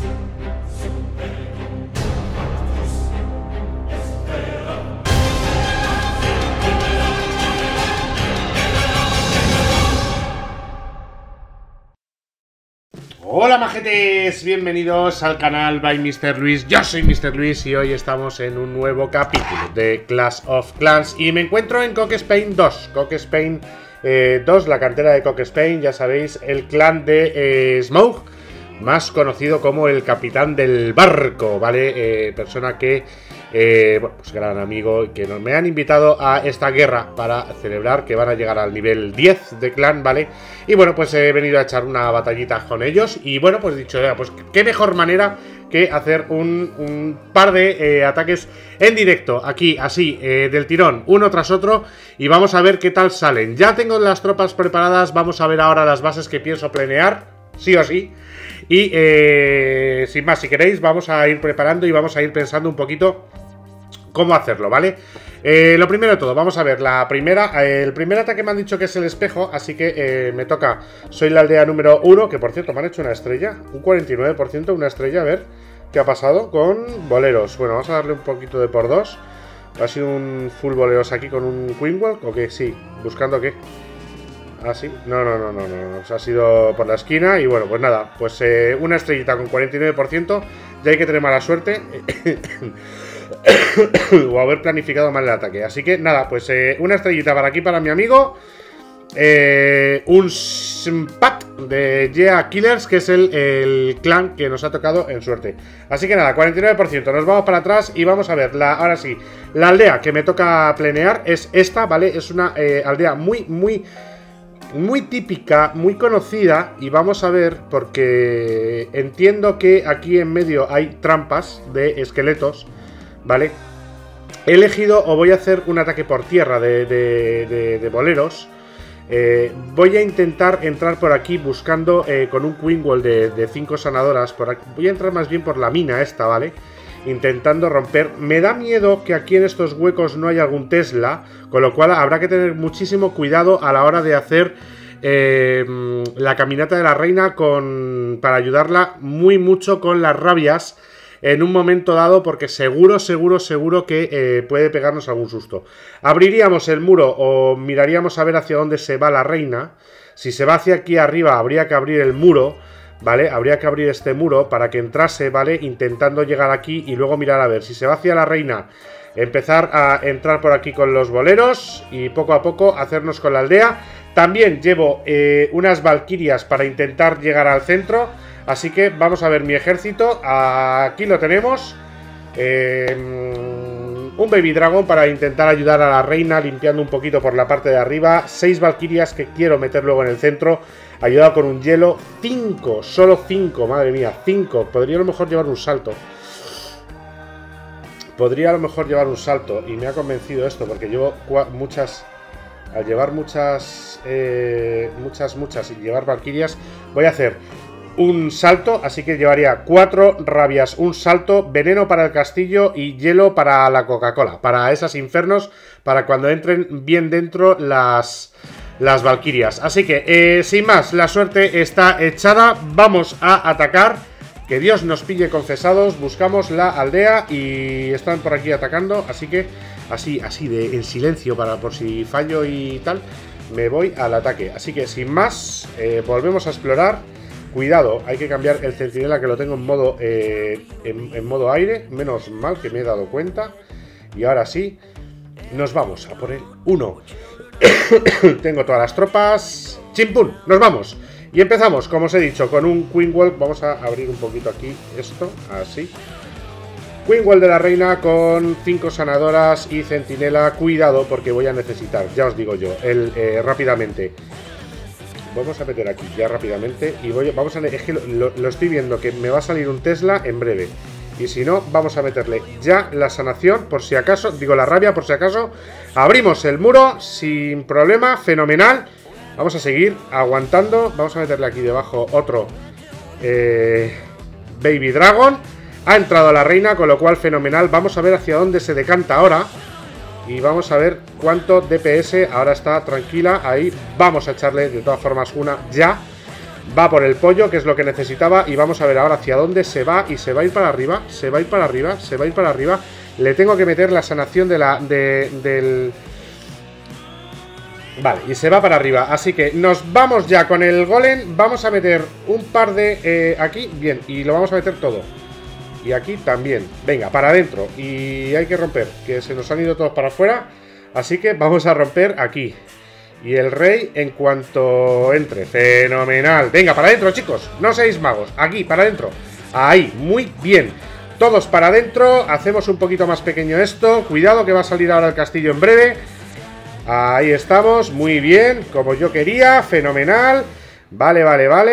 Hola majetes, bienvenidos al canal by Mr. Luis. Yo soy Mr. Luis y hoy estamos en un nuevo capítulo de Clash of Clans y me encuentro en Cock Spain 2. Cock Spain 2, la cantera de Cock Spain, ya sabéis, el clan de Smough, más conocido como el capitán del barco, ¿vale? Persona que, bueno, pues gran amigo, que me han invitado a esta guerra para celebrar que van a llegar al nivel 10 de clan, ¿vale? Y bueno, pues he venido a echar una batallita con ellos y bueno, pues dicho, pues qué mejor manera que hacer un par de ataques en directo, aquí, así, del tirón, uno tras otro, y vamos a ver qué tal salen. Ya tengo las tropas preparadas, vamos a ver ahora las bases que pienso planear, sí o sí. Y sin más, si queréis, vamos a ir preparando y vamos a ir pensando un poquito cómo hacerlo, ¿vale? Lo primero de todo, vamos a ver el primer ataque me han dicho que es el espejo, así que me toca, soy la aldea número 1, que por cierto me han hecho una estrella, un 49%, una estrella, a ver qué ha pasado con boleros. Bueno, vamos a darle un poquito de por 2, ha sido un full boleros aquí con un Queen Walk, ¿o qué? Sí, buscando qué. Ah, sí, no, ha sido por la esquina y bueno, pues nada, pues una estrellita con 49%, ya hay que tener mala suerte o haber planificado mal el ataque, así que nada, pues una estrellita para aquí, para mi amigo, un pack de Yeah Killers, que es el clan que nos ha tocado en suerte. Así que nada, 49%, nos vamos para atrás y vamos a ver, ahora sí, la aldea que me toca planear es esta, ¿vale? Es una aldea muy típica, muy conocida, y vamos a ver, porque entiendo que aquí en medio hay trampas de esqueletos, ¿vale? He elegido, o voy a hacer un ataque por tierra de boleros. Voy a intentar entrar por aquí buscando con un Queen Wall de 5 sanadoras, por aquí. Voy a entrar más bien por la mina esta, ¿vale? Intentando romper. Me da miedo que aquí en estos huecos no haya algún Tesla, con lo cual habrá que tener muchísimo cuidado a la hora de hacer la caminata de la reina para ayudarla mucho con las rabias en un momento dado, porque seguro que puede pegarnos algún susto. Abriríamos el muro o miraríamos a ver hacia dónde se va la reina. Si se va hacia aquí arriba habría que abrir el muro, ¿vale? Habría que abrir este muro para que entrase, ¿vale? Intentando llegar aquí y luego mirar a ver. Si se va hacia la reina, empezar a entrar por aquí con los boleros y poco a poco hacernos con la aldea. También llevo unas valquirias para intentar llegar al centro. Así que vamos a ver mi ejército. Aquí lo tenemos. Un Baby Dragon para intentar ayudar a la reina limpiando un poquito por la parte de arriba. 6 valquirias que quiero meter luego en el centro, ayudado con un hielo. 5, solo 5, madre mía, 5. Podría a lo mejor llevar un salto. Y me ha convencido esto, porque llevo muchas. Al llevar muchas y llevar valquirias, voy a hacer un salto, así que llevaría 4 rabias, un salto, veneno para el castillo y hielo para la Coca-Cola, para esas infernos, para cuando entren bien dentro las valquirias. Así que, sin más, la suerte está echada, vamos a atacar, que Dios nos pille confesados, buscamos la aldea y están por aquí atacando, así que, así en silencio, por si fallo y tal, me voy al ataque. Así que, sin más, volvemos a explorar. Cuidado, hay que cambiar el centinela, que lo tengo en modo en modo aire. Menos mal que me he dado cuenta. Y ahora sí, nos vamos a por el 1. Tengo todas las tropas. ¡Chimpún! ¡Nos vamos! Y empezamos, como os he dicho, con un Queen Wall. Vamos a abrir un poquito aquí esto, así. Queen Wall de la reina con 5 sanadoras y centinela. Cuidado, porque voy a necesitar, ya os digo yo, rápidamente. Vamos a meter aquí ya rápidamente y vamos a... Es que lo estoy viendo, que me va a salir un Tesla en breve. Y si no, vamos a meterle ya la sanación, por si acaso, digo la rabia, por si acaso. Abrimos el muro sin problema, fenomenal. Vamos a seguir aguantando. Vamos a meterle aquí debajo otro Baby Dragon. Ha entrado la reina, con lo cual fenomenal. Vamos a ver hacia dónde se decanta ahora. Y vamos a ver cuánto DPS. Ahora está tranquila, ahí. Vamos a echarle de todas formas una ya. Va por el pollo, que es lo que necesitaba. Y vamos a ver ahora hacia dónde se va. Y se va a ir para arriba. Se va a ir para arriba. Se va a ir para arriba. Le tengo que meter la sanación del... Vale, y se va para arriba. Así que nos vamos ya con el golem. Vamos a meter un par de... aquí, bien. Y lo vamos a meter todo. Y aquí también. Venga, para adentro. Y hay que romper, que se nos han ido todos para afuera. Así que vamos a romper aquí. Y el rey en cuanto entre. Fenomenal. Venga, para adentro, chicos. No seáis magos. Aquí, para adentro. Ahí, muy bien. Todos para adentro. Hacemos un poquito más pequeño esto. Cuidado que va a salir ahora el castillo en breve. Ahí estamos. Muy bien. Como yo quería. Fenomenal. Vale.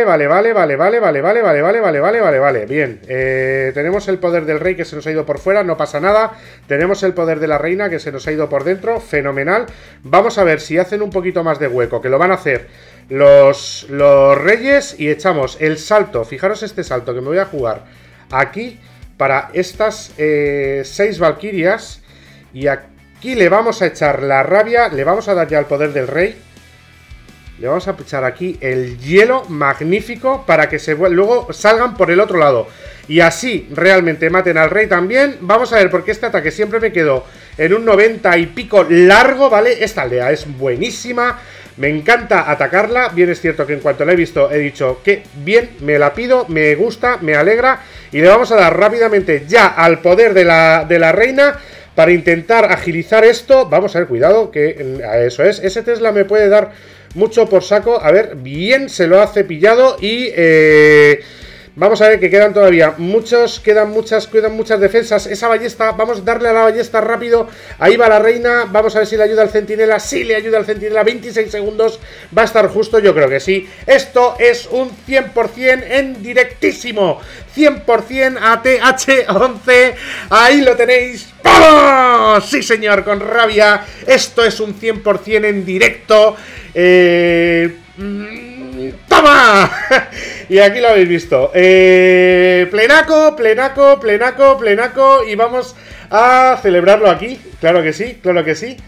Bien. Tenemos el poder del rey que se nos ha ido por fuera. No pasa nada. Tenemos el poder de la reina que se nos ha ido por dentro. Fenomenal. Vamos a ver si hacen un poquito más de hueco, que lo van a hacer los reyes. Y echamos el salto. Fijaros este salto que me voy a jugar aquí para estas 6 valquirias. Y aquí le vamos a echar la rabia. Le vamos a dar ya el poder del rey. Le vamos a echar aquí el hielo magnífico para que luego salgan por el otro lado. Y así realmente maten al rey también. Vamos a ver, porque este ataque siempre me quedo en un 90 y pico largo, ¿vale? Esta aldea es buenísima. Me encanta atacarla. Bien es cierto que en cuanto la he visto he dicho que bien, me la pido, me gusta, me alegra. Y le vamos a dar rápidamente ya al poder de la reina para intentar agilizar esto. Vamos a ver, cuidado, que eso es. Ese Tesla me puede dar mucho por saco. A ver, bien, se lo ha cepillado. Y vamos a ver que quedan todavía quedan muchas defensas. Esa ballesta, vamos a darle a la ballesta rápido. Ahí va la reina, vamos a ver si le ayuda al centinela. Sí, le ayuda al centinela, 26 segundos. Va a estar justo, yo creo que sí. Esto es un 100% en directísimo. 100% ATH11. Ahí lo tenéis. ¡Vamos! Sí, señor, con rabia. Esto es un 100% en directo. ¡Toma! Y aquí lo habéis visto. Plenaco. Y vamos a celebrarlo aquí. Claro que sí. Lo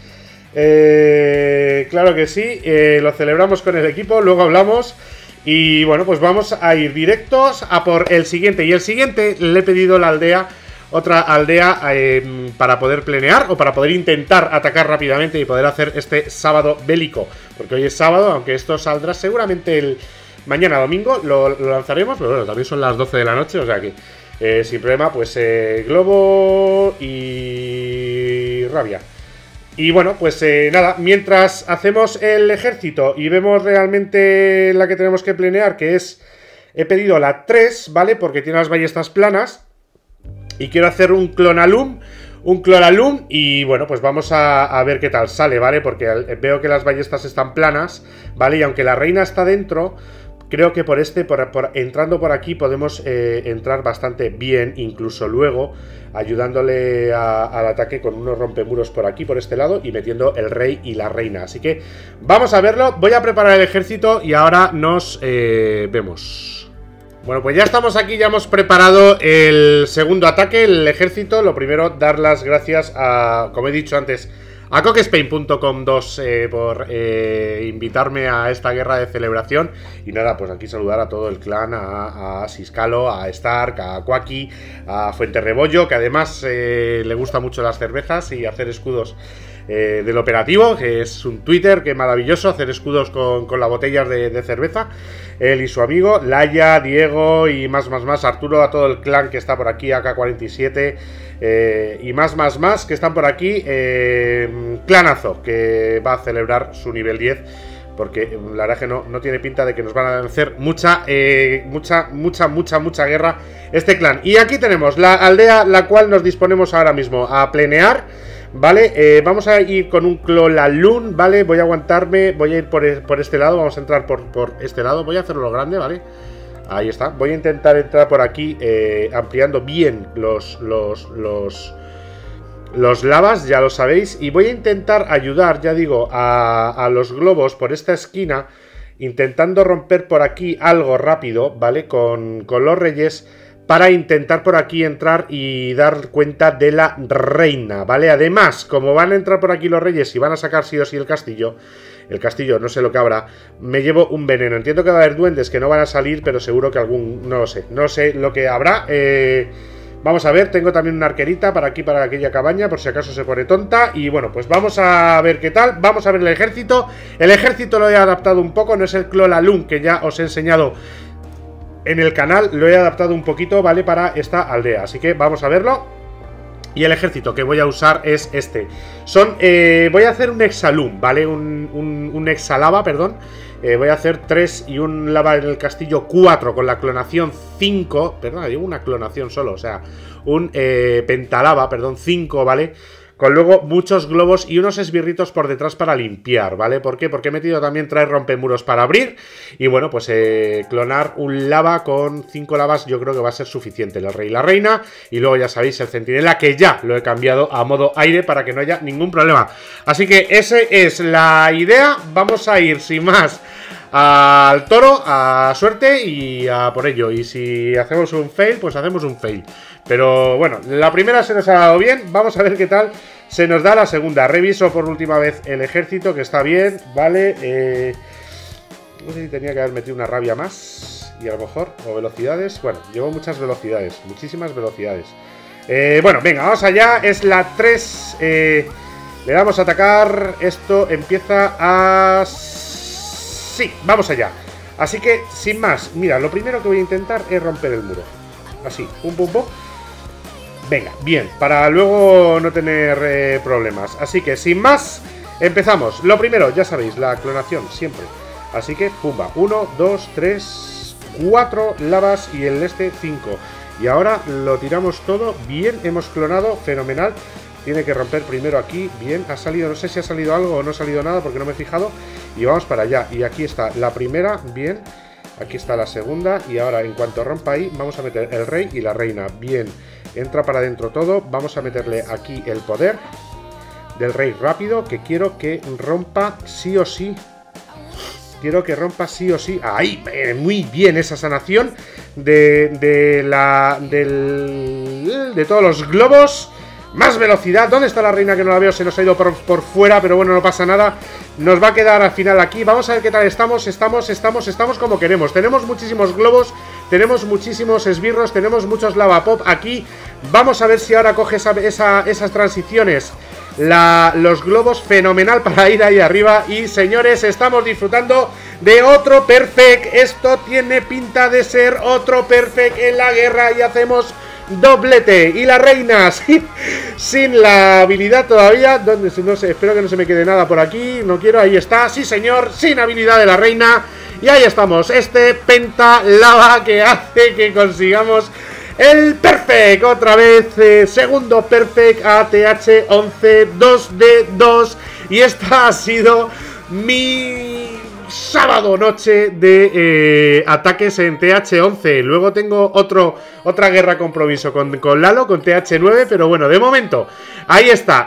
celebramos con el equipo. Luego hablamos. Y bueno, pues vamos a ir directos a por el siguiente. Y el siguiente le he pedido la aldea. Otra aldea para poder plenear o para poder intentar atacar rápidamente y poder hacer este sábado bélico. Porque hoy es sábado, aunque esto saldrá seguramente mañana domingo, lo lanzaremos. Pero bueno, también son las 12 de la noche, o sea que sin problema, pues globo y rabia. Y bueno, pues nada, mientras hacemos el ejército y vemos realmente la que tenemos que plenear, que es, he pedido la 3, ¿vale? Porque tiene las ballestas planas. Y quiero hacer un clonalum y bueno, pues vamos a ver qué tal sale, ¿vale? Porque veo que las ballestas están planas, ¿vale? Y aunque la reina está dentro, creo que entrando por aquí podemos entrar bastante bien, incluso luego ayudándole al ataque con unos rompemuros por aquí, por este lado, y metiendo el rey y la reina. Así que vamos a verlo, voy a preparar el ejército y ahora nos vemos. Bueno, pues ya estamos aquí, ya hemos preparado el segundo ataque, el ejército. Lo primero, dar las gracias a, como he dicho antes, a Coquespain.com 2 por invitarme a esta guerra de celebración. Y nada, pues aquí saludar a todo el clan, a Siscalo, a Stark, a Quaki, a Fuenterrebollo, que además le gusta mucho las cervezas y hacer escudos del operativo, que es un Twitter que es maravilloso, hacer escudos con las botellas de cerveza. Él y su amigo, Laia, Diego y más, Arturo, a todo el clan que está por aquí, AK-47 y más que están por aquí. Clanazo, que va a celebrar su nivel 10, porque la verdad que no tiene pinta de que nos van a hacer mucha guerra este clan. Y aquí tenemos la aldea, la cual nos disponemos ahora mismo a plenear. Vale, vamos a ir con un Clolalun, ¿vale? Voy a aguantarme, voy a ir por este lado, vamos a entrar por este lado, voy a hacerlo grande, ¿vale? Ahí está, voy a intentar entrar por aquí ampliando bien los lavas, ya lo sabéis. Y voy a intentar ayudar, ya digo, a los globos por esta esquina, intentando romper por aquí algo rápido, ¿vale? Con los reyes, para intentar por aquí entrar y dar cuenta de la reina, ¿vale? Además, como van a entrar por aquí los reyes y van a sacar sí o sí el castillo no sé lo que habrá, me llevo un veneno. Entiendo que va a haber duendes que no van a salir, pero seguro que algún, no lo sé lo que habrá. Vamos a ver, tengo también una arquerita para aquí, para aquella cabaña, por si acaso se pone tonta. Y bueno, pues vamos a ver qué tal. Vamos a ver el ejército. El ejército lo he adaptado un poco, no es el Clolalun que ya os he enseñado en el canal, lo he adaptado un poquito, ¿vale? Para esta aldea, así que vamos a verlo. Y el ejército que voy a usar es este. Voy a hacer un exalum, ¿vale? Un exalava, perdón. Voy a hacer 3 y un lava en el castillo 4 con la clonación 5. Perdón, digo una clonación solo, o sea, un pentalava, perdón, 5, ¿vale? Con luego muchos globos y unos esbirritos por detrás para limpiar, ¿vale? ¿Por qué? Porque he metido también 3 rompemuros para abrir. Y bueno, pues clonar un lava con 5 lavas yo creo que va a ser suficiente. El rey y la reina. Y luego ya sabéis, el centinela, que ya lo he cambiado a modo aire para que no haya ningún problema. Así que esa es la idea. Vamos a ir sin más al toro, a suerte y a por ello. Y si hacemos un fail, pues hacemos un fail. Pero bueno, la primera se nos ha dado bien. Vamos a ver qué tal se nos da la segunda. Reviso por última vez el ejército, que está bien, vale. No sé si tenía que haber metido una rabia más. Y a lo mejor, o velocidades. Bueno, llevo muchas velocidades, muchísimas velocidades. Bueno, venga, vamos allá. Es la 3. Le damos a atacar. Esto empieza a... Sí, vamos allá. Así que, sin más, mira, lo primero que voy a intentar es romper el muro. Así, pum, pum, pum. Venga, bien, para luego no tener problemas. Así que, sin más, empezamos. Lo primero, ya sabéis, la clonación, siempre. Así que, pumba, 1, 2, 3, 4 lavas y el 5. Y ahora lo tiramos todo, bien, hemos clonado, fenomenal. Tiene que romper primero aquí, bien, ha salido, no sé si ha salido algo o no ha salido nada porque no me he fijado. Y vamos para allá, y aquí está la primera, bien. Aquí está la segunda, y ahora en cuanto rompa ahí, vamos a meter el rey y la reina, bien. Entra para adentro todo, vamos a meterle aquí el poder del rey rápido, que quiero que rompa sí o sí. Quiero que rompa sí o sí. Ahí, muy bien esa sanación de todos los globos. Más velocidad. ¿Dónde está la reina que no la veo? Se nos ha ido por fuera, pero bueno, no pasa nada. Nos va a quedar al final aquí. Vamos a ver qué tal estamos. Estamos como queremos. Tenemos muchísimos globos, tenemos muchísimos esbirros, tenemos muchos lava pop aquí. Vamos a ver si ahora coge esas transiciones. Los globos, fenomenal para ir ahí arriba. Y señores, estamos disfrutando de otro perfect. Esto tiene pinta de ser otro perfect en la guerra. Y hacemos doblete. Y la reina sin la habilidad todavía. ¿Dónde? No sé, espero que no se me quede nada por aquí. No quiero, ahí está, sí señor, sin habilidad de la reina. Y ahí estamos, este penta lava que hace que consigamos el perfect. Otra vez, segundo perfect, ATH11, 2 de 2. Y esta ha sido mi sábado noche de ataques en TH11. Luego tengo otra guerra compromiso con Lalo, con TH9. Pero bueno, de momento, ahí está,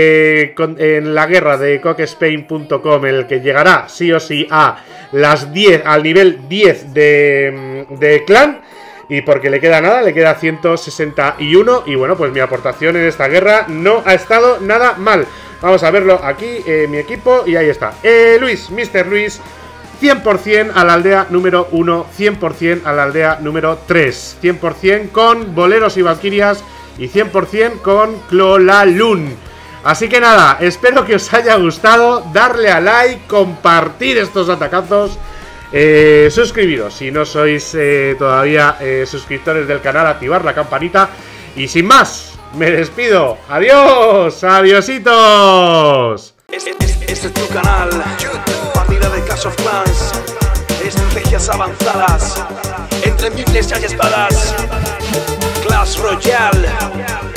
en la guerra de cockspain.com, el que llegará sí o sí a las 10, al nivel 10 de clan. Y porque le queda nada, le queda 161. Y bueno, pues mi aportación en esta guerra no ha estado nada mal. Vamos a verlo aquí, mi equipo, y ahí está. Luis, Mr. Luis, 100% a la aldea número 1, 100% a la aldea número 3, 100% con boleros y valquirias y 100% con Clolalun. Así que nada, espero que os haya gustado, darle a like, compartir estos atacazos, suscribiros si no sois todavía suscriptores del canal, activar la campanita y sin más. Me despido. Adiós. Adiositos. Este es tu canal. Partida de Clash of Clans. Estrategias avanzadas. Entre miles hay espadas. Clash Royale.